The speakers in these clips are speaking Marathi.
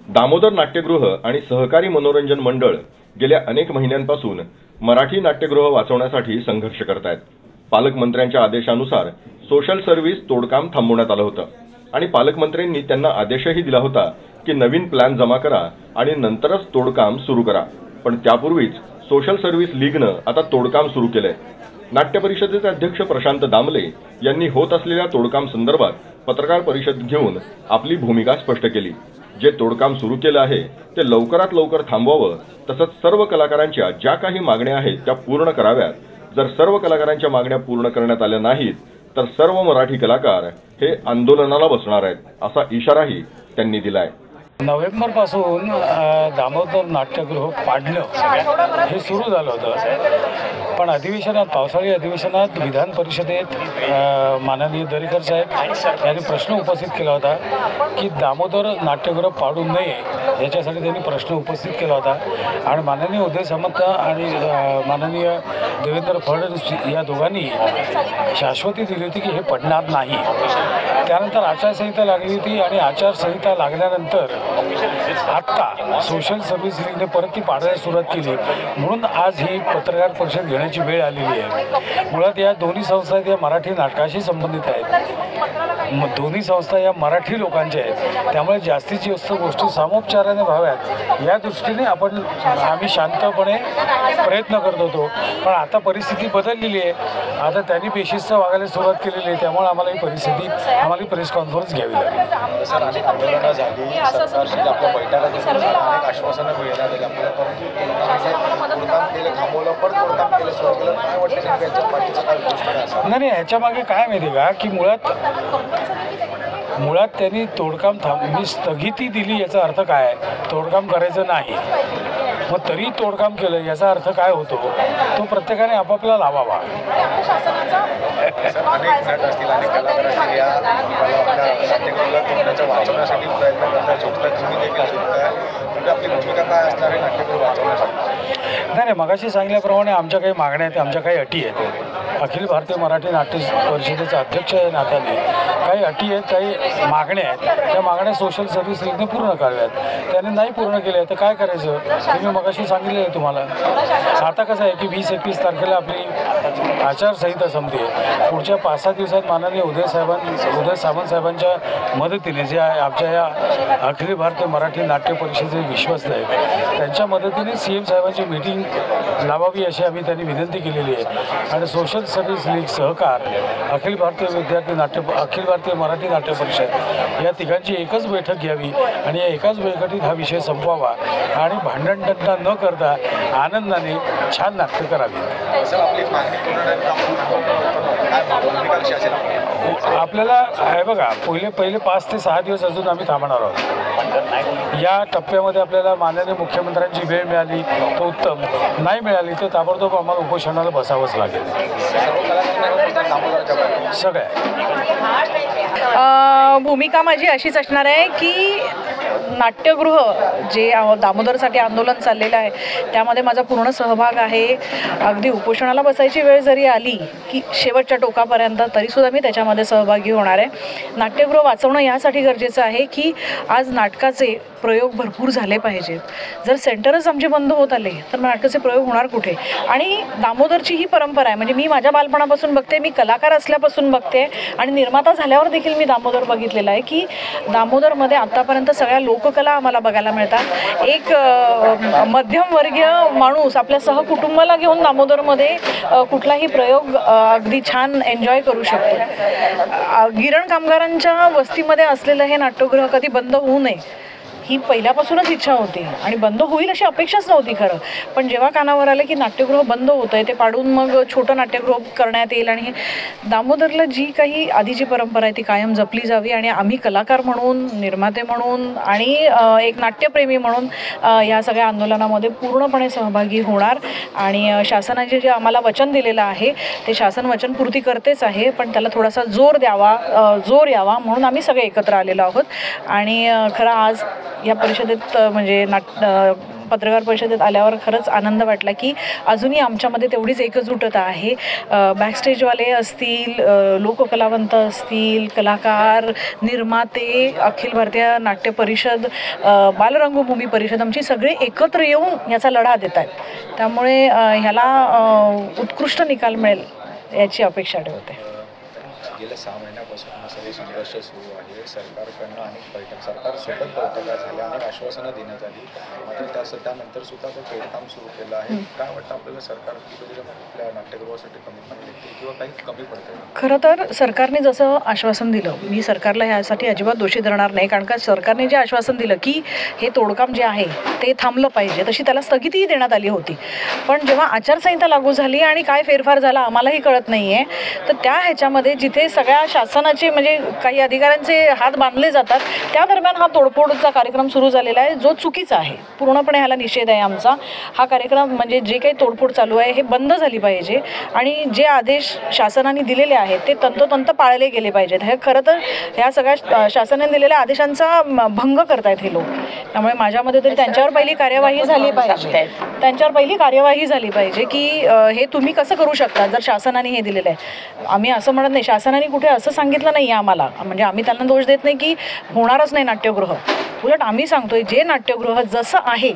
दामोदर नाट्यगृह आणि सहकारी मनोरंजन मंडळ गेल्या अनेक महिन्यांपासून मराठी नाट्यगृह वाचवण्यासाठी संघर्ष करतायत। पालकमंत्र्यांच्या आदेशानुसार सोशल सर्व्हिस तोडकाम थांबवण्यात आलं होतं आणि पालकमंत्र्यांनी त्यांना आदेशही दिला होता की नवीन प्लॅन जमा करा आणि नंतरच तोडकाम सुरू करा। पण त्यापूर्वीच सोशल सर्व्हिस लीगनं आता तोडकाम सुरू केलंय। नाट्य परिषदेचे अध्यक्ष प्रशांत दामले यांनी होत असलेल्या तोडकाम संदर्भात पत्रकार परिषद घेऊन आपली भूमिका स्पष्ट केली। जे तोडकाम सुरू केलं आहे ते लवकरात लवकर थांबवावं, तसंच सर्व कलाकारांच्या ज्या काही मागण्या आहेत त्या पूर्ण कराव्यात। जर सर्व कलाकारांच्या मागण्या पूर्ण करण्यात आल्या नाहीत तर सर्व मराठी कलाकार हे आंदोलनाला बसणार आहेत, असा इशाराही त्यांनी दिलाय। नोव्हेंबरपासून दामोदर नाट्यगृह पाडणं हे सुरू झालं होतं, पण अधिवेशनात पावसाळी अधिवेशनात विधान परिषदेत माननीय दरेकर साहेब यांनी प्रश्न उपस्थित केला होता की दामोदर नाट्यगृह पाडू नये, याच्यासाठी त्यांनी प्रश्न उपस्थित केला होता आणि माननीय उदय सामंत आणि माननीय देवेंद्र फडणवीस या दोघांनी शाश्वती दिली होती की हे पडणार नाही। त्यानंतर आचारसंहिता लागली होती आणि आचारसंहिता लागल्यानंतर आत्ता सोशल सर्व्हिस लीगने परत ती पाडायला सुरुवात केली, म्हणून आज ही पत्रकार परिषद घेण्याची वेळ आलेली आहे। मुळात या दोन्ही संस्था या मराठी नाटकाशी संबंधित आहेत, दोन्ही संस्था या मराठी लोकांच्या आहेत, त्यामुळे जास्तीत जास्त गोष्टी सामोपचाराने व्हाव्यात या दृष्टीने आम्ही शांतपणे प्रयत्न करत होतो। पण आता परिस्थिती बदललेली आहे, आता त्यांनी बेशिस्त वागायला सुरुवात केलेली आहे, त्यामुळे आम्हाला ही परिस्थिती आम्हाला प्रेस कॉन्फरन्स घ्यावी लागेल। सर, अनेक आंदोलनं झाली, सरकारशी आपल्या बैठका देखील अनेक आश्वासनं मिळण्यात आली आपल्याला, परंतु तोडकाम केलं, थांबवलं, पण तोडकाम केलं, सुरू केलं, काय वाटतं नेमकं याच्या पाठीचं काय गोष्ट आहे? नाही, ह्याच्या मागे काय माहिती का की मुळात त्यांनी तोडकाम स्थगिती दिली, याचा अर्थ काय? तोडकाम करायचं नाही, मग तरी तोडकाम केलं याचा अर्थ काय होतो? तो प्रत्येकाने आपापला लावावा। अनेक नट असतील, अनेक कलाकार असतील, या नाट्यगृहाला तोडण्याचा वाचवण्यासाठी प्रयत्न करतात, झोपतात, तुम्ही देखील झोपताय, म्हणजे आपली भूमिका काय असणार आहे नाट्यगृह वाचवण्यासाठी? नाही, मगाशी सांगितल्याप्रमाणे आमच्या काही मागण्या आहेत, आमच्या काही अटी आहेत। अखिल भारतीय मराठी नाट्य परिषदेचा अध्यक्ष या नात्याने काही अटी आहेत, काही मागण्या आहेत, त्या मागण्या सोशल सर्व्हिस लीगने पूर्ण कराव्यात। त्याने नाही पूर्ण केल्या तर काय करायचं हे मी मगाशी सांगितलं आहे तुम्हाला। आता कसं आहे की 20-21 तारखेला आपली आचारसंहिता संपते, पुढच्या 5-6 दिवसात माननीय उदय सामंत साहेबांच्या मदतीने जे आमच्या या अखिल भारतीय मराठी नाट्य परिषदेचे विश्वस्त आहेत त्यांच्या मदतीने CM साहेबांची मीटिंग लावावी अशी आम्ही त्यांनी विनंती केलेली आहे। आणि सोशल सर्व्हिस लीग, सहकार, अखिल भारतीय मराठी नाट्य परिषद या तिघांची एकच बैठक घ्यावी आणि या एकाच बैठकीत हा विषय संपवावा आणि भांडणटंटा न करता आनंदाने छान नाट्य करावी। आपल्याला आहे बघा, पहिले 5 ते 6 दिवस अजून आम्ही थांबणार आहोत। या टप्प्यामध्ये आपल्याला माननीय मुख्यमंत्र्यांची वेळ मिळाली तर उत्तम, नाही मिळाली तर ताबडतोब आम्हाला उपोषणाला बसावंच लागेल सगळ्या। भूमिका माझी अशीच असणार आहे की नाट्यगृह जे दामोदरसाठी आंदोलन चाललेलं आहे त्यामध्ये माझा पूर्ण सहभाग आहे। अगदी उपोषणाला बसायची वेळ जरी आली की शेवटच्या टोकापर्यंत तरीसुद्धा मी त्याच्यामध्ये सहभागी होणार आहे। नाट्यगृह वाचवणं यासाठी गरजेचं आहे की आज नाटकाचे प्रयोग भरपूर झाले पाहिजेत। जर सेंटरच आमचे बंद होत आले तर नाटकाचे प्रयोग होणार कुठे? आणि दामोदरची ही परंपरा आहे, म्हणजे मी माझ्या बालपणापासून बघते, मी कलाकार असल्यापासून बघते आणि निर्माता झाल्यावर देखील मी दामोदर बघितलेला आहे की दामोदरमध्ये आत्तापर्यंत सगळ्या लोककला आम्हाला बघायला मिळतात। एक मध्यमवर्गीय माणूस आपल्या सहकुटुंबाला घेऊन दामोदरमध्ये कुठलाही प्रयोग अगदी छान एन्जॉय करू शकतो। गिरण कामगारांच्या वस्तीमध्ये असलेलं हे नाट्यगृह कधी बंद होऊ नये ही पहिल्यापासूनच इच्छा होती आणि बंद होईल अशी अपेक्षाच नव्हती खरं, पण जेव्हा कानावर आलं की नाट्यगृह बंद होतं आहे ते पाडून मग छोटं नाट्यगृह करण्यात येईल आणि दामोदरला जी काही आधीची परंपरा आहे ती कायम जपली जावी आणि आम्ही कलाकार म्हणून, निर्माते म्हणून आणि एक नाट्यप्रेमी म्हणून या सगळ्या आंदोलनामध्ये पूर्णपणे सहभागी होणार। आणि शासनाने जे आम्हाला वचन दिलेलं आहे ते शासन वचनपूर्ती करतेच आहे, पण त्याला थोडासा जोर यावा म्हणून आम्ही सगळे एकत्र आलेलो आहोत। आणि खरं आज या परिषदेत म्हणजे पत्रकार परिषदेत आल्यावर खरंच आनंद वाटला की अजूनही आमच्यामध्ये तेवढीच एकजुटता आहे. बॅकस्टेजवाले असतील, लोककलावंत असतील, कलाकार, निर्माते, अखिल भारतीय नाट्य परिषद, बालरंगभूमी परिषद, आमची सगळे एकत्र येऊन याचा लढा देत आहेत. त्यामुळे ह्याला उत्कृष्ट निकाल मिळेल याची अपेक्षा ठेवते. गेल्या 6 महिन्यापासून हा सगळे संघर्ष सुरू आहे. सरकारकडनं अनेक सरकारसोबत बैठका झाल्या, अनेक आश्वासनं देण्यात आली, मात्र त्यानंतर सुद्धा ते तोडकाम सुरू केलं आहे. काय वाटतं आपल्याला, सरकार आपल्या नाट्यगृहासाठी कमिटमेंट देते किंवा काही कमी पडतं? खरं तर सरकारने जसं आश्वासन दिलं, मी सरकारला ह्यासाठी अजिबात दोषी धरणार नाही, कारण का सरकारने जे आश्वासन दिलं की हे तोडकाम जे आहे ते थांबलं पाहिजे, तशी त्याला स्थगितीही देण्यात आली होती. पण जेव्हा आचारसंहिता लागू झाली आणि काय फेरफार झाला आम्हालाही कळत नाही आहे, तर त्या ह्याच्यामध्ये जिथे सगळ्या शासनाचे म्हणजे काही अधिकाऱ्यांचे हात बांधले जातात, त्या दरम्यान हा तोडफोडचा कार्यक्रम सुरू झालेला आहे, जो चुकीचा आहे. पूर्णपणे ह्याला निषेध आहे आमचा. हा कार्यक्रम म्हणजे जे काही तोडफोड चालू आहे हे बंद झाली पाहिजे आणि जे आदेश शासनाने दिलेले आहेत ते तंतोतंत पाळले गेले पाहिजेत. हे खरं तर ह्या सगळ्या शासनाने दिलेल्या आदेशांचा भंग करतायत हे लोक. त्यामुळे माझ्यामध्ये तरी त्यांच्यावर पहिली कार्यवाही झाली पाहिजे की हे तुम्ही कसं करू शकता जर शासनाने हे दिलेलं आहे. आम्ही असं म्हणत नाही, शासनाने कुठे असं सांगितलं नाही आम्हाला, म्हणजे आम्ही त्यांना दोष देत नाही की होणारच नाही नाट्यगृह. उलट आम्ही सांगतोय जे नाट्यगृह जसं आहे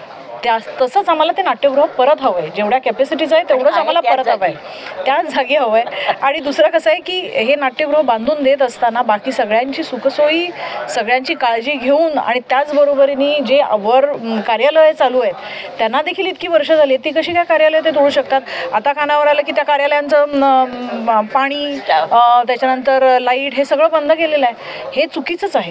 तसंच आम्हाला ते नाट्यगृह परत हवं आहे. जेवढ्या कॅपॅसिटीचं आहे तेवढंच आम्हाला परत हवं आहे, त्याच जागी हवं आहे. आणि दुसरं कसं आहे की हे नाट्यगृह बांधून देत असताना बाकी सगळ्यांची सुखसोयी, सगळ्यांची काळजी घेऊन आणि त्याचबरोबरीने जे वर कार्यालय चालू आहेत त्यांना देखील इतकी वर्ष झाली ती कशी काय कार्यालय ते तोडू शकतात. आता कानावर आलं की त्या कार्यालयांचं पाणी, त्याच्यानंतर लाईट हे सगळं बंद केलेलं आहे. हे चुकीचंच आहे.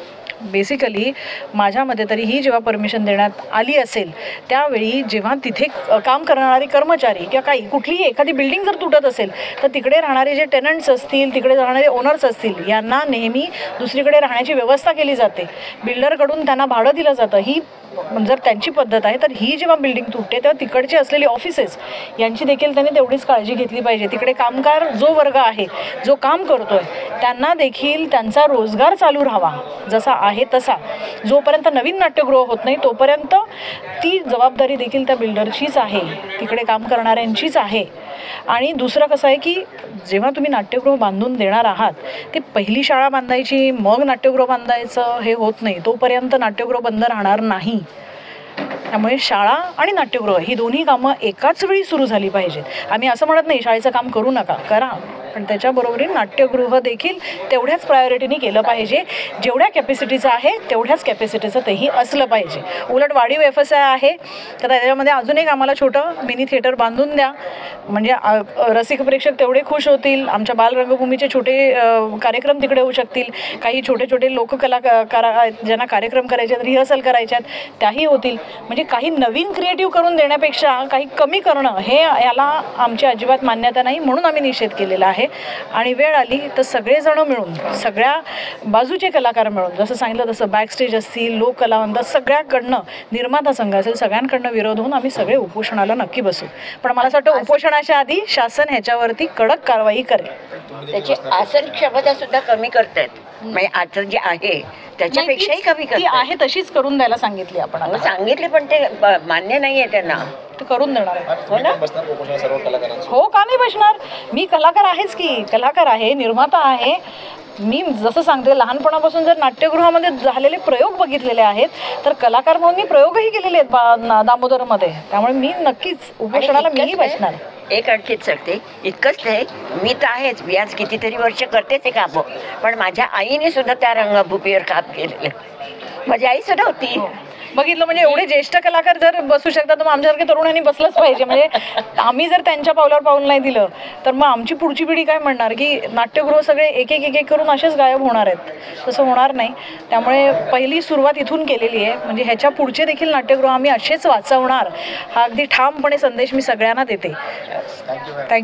बेसिकली माझ्या मते तरी ही जेव्हा परमिशन देण्यात आली असेल त्यावेळी जेव्हा तिथे काम करणारे कर्मचारी किंवा काही कुठलीही एखादी बिल्डिंग जर तुटत असेल तर तिकडे राहणारे जे टेनंट्स असतील, तिकडे राहणारे ओनर्स असतील, यांना नेहमी दुसरीकडे राहण्याची व्यवस्था केली जाते. बिल्डरकडून त्यांना भाडं दिलं जातं. ही जर त्यांची पद्धत आहे तर ही जेव्हा बिल्डिंग तुटते तेव्हा तिकडची असलेली ऑफिसेस यांची देखील त्यांनी तेवढीच काळजी घेतली पाहिजे. तिकडे कामगार जो वर्ग आहे, जो काम करतोय, त्यांना देखील त्यांचा रोजगार चालू राहावा जसा आहे तसा. जोपर्यंत नवीन नाट्यगृह होत नाही तोपर्यंत ती जबाबदारी देखील त्या बिल्डरचीच आहे, तिकडे काम करणाऱ्यांचीच आहे. आणि दुसरं कसं आहे की जेव्हा तुम्ही नाट्यगृह बांधून देणार आहात ते पहिली शाळा बांधायची मग नाट्यगृह बांधायचं हे होत नाही. तोपर्यंत नाट्यगृह बंद राहणार नाही. त्यामुळे शाळा आणि नाट्यगृह ही दोन्ही कामं एकाच वेळी सुरू झाली पाहिजेत. आम्ही असं म्हणत नाही शाळेचं काम करू नका, करा, पण त्याच्याबरोबरीने नाट्यगृह देखील तेवढ्याच प्रायोरिटीने केलं पाहिजे. जेवढ्या कॅपॅसिटीचं आहे तेवढ्याच कॅपॅसिटीचं तेही असलं पाहिजे. उलट वाढीव व्यवसाय आहे तर त्याच्यामध्ये अजून एक आम्हाला छोटं मिनी थिएटर बांधून द्या, म्हणजे रसिक प्रेक्षक तेवढे खुश होतील. आमच्या बालरंगभूमीचे छोटे कार्यक्रम तिकडे होऊ शकतील. काही छोटे छोटे लोककलाकार ज्यांना कार्यक्रम करायचे आहेत, रिहर्सल करायच्यात, त्याही होतील. म्हणजे काही नवीन क्रिएटिव्ह करून देण्यापेक्षा काही कमी करणं हे याला आमची अजिबात मान्यता नाही, म्हणून आम्ही निषेध केलेला आहे. आणि वेळ आली तर सगळेजण मिळून, सगळ्या बाजूचे कलाकार मिळून, जसं सांगितलं तसं बॅकस्टेज असतील, लोककलावंत, सगळ्याकडनं, निर्माता संघ असेल, सगळ्यांकडनं विरोध होऊन आम्ही सगळे उपोषणाला नक्की बसू. पण मला असं वाटतं उपोषणाच्या आधी शासन ह्याच्यावरती कडक कारवाई करेल. त्याची आसन क्षमता सुद्धा कमी करतायत, म्हणजे आता जे आहे त्याच्यापेक्षाही कमी ती आहे तशीच करून द्यायला सांगितली आपण. सांगितले पण ते मान्य नाहीये त्यांना, ते करून देणार आहे. हो ना? हो, का नाही बसणार. मी कलाकार आहेच की, कलाकार आहे, निर्माता आहे. मी जसं सांगते लहानपणापासून जर नाट्यगृहामध्ये झालेले प्रयोग बघितलेले आहेत तर कलाकार म्हणून मी प्रयोगही केलेले आहेत दामोदरमध्ये. त्यामुळे मी नक्कीच उपोषणाला मीही बसणार. एक आणखीच सांगते, इतकंच नाही, मी तर आहेच, मी आज कितीतरी वर्ष करतेच हे कामं, पण माझ्या आईने सुद्धा त्या रंगभूमीवर काम केलेलं. माझी आई सुद्धा होती. बघितलं, म्हणजे एवढे ज्येष्ठ कलाकार जर बसू शकतात तर मग आमच्यासारख्या तरुणांनी बसलंच पाहिजे. म्हणजे आम्ही जर त्यांच्या पावलावर पाऊल नाही दिलं तर मग आमची पुढची पिढी काय म्हणणार की नाट्यगृह सगळे एक एक करून असेच गायब होणार आहेत. तसं होणार नाही. त्यामुळे पहिली सुरुवात इथून केलेली आहे. म्हणजे ह्याच्या पुढचे देखील नाट्यगृह आम्ही असेच वाचवणार, हा अगदी ठामपणे संदेश मी सगळ्यांना देते. थँक्यू.